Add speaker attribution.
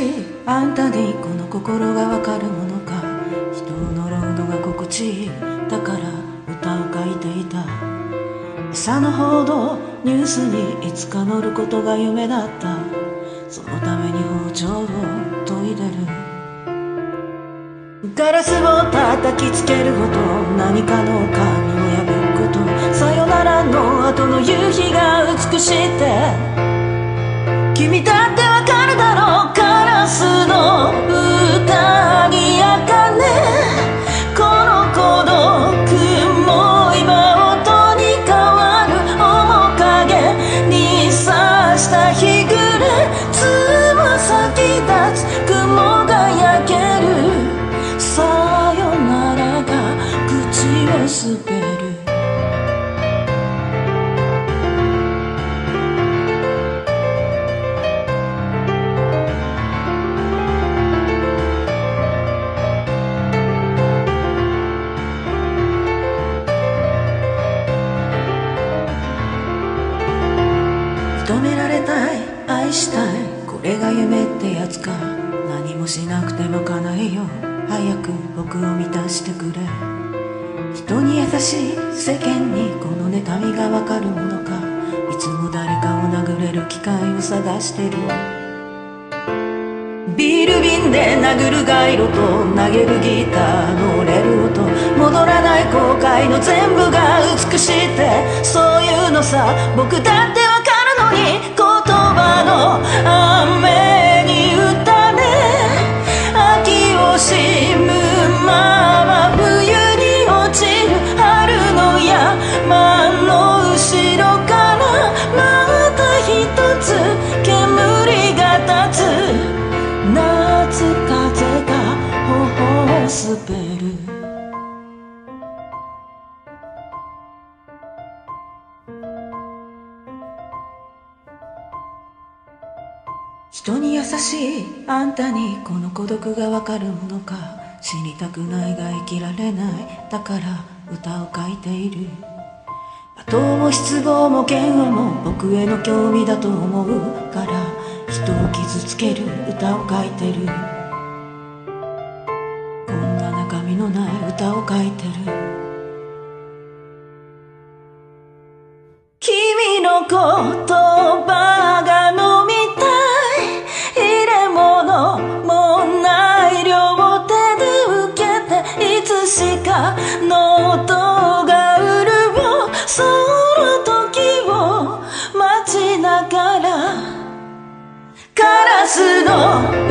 Speaker 1: あんたにこの心がわかるものか。人を呪うのが心地いいだから歌を書いていた。朝の報道ニュースにいつか乗ることが夢だった。そのために包丁を研いでる。ガラスを叩きつけるほど何かの紙を破くこと。さよならの後の夕日が美しいって君だってわかるだろう。カラスの歌に茜、この孤独も今音に変わる。面影に刺した日暮れ、つま先立つ雲が焼ける。さよならが口を滑る。認められたい、愛したい、これが夢ってやつか。何もしなくても叶えよう。早く僕を満たしてくれ。人に優しい世間にこの妬みがわかるものか。いつも誰かを殴れる機会を探してる。ビール瓶で殴る街路と投げるギターの折れる音。戻らない後悔の全部が美しいって、そういうのさ。僕だってわかるのに、言葉の雨に打たれ、秋を惜むまま冬に落ちる。春の山の後ろからまた一つ煙が立つ。夏風が頬を滑る。人に優しいあんたにこの孤独がわかるものか。死にたくないが生きられない、だから歌を書いている。罵倒も失望も嫌悪も僕への興味だと思うから、人を傷つける歌を書いてる。こんな中身のない歌を書いてる。君の言葉が飲みたい、入れ物もない両手で受けて、いつしか喉が潤う。その時を待ちながら、カラスの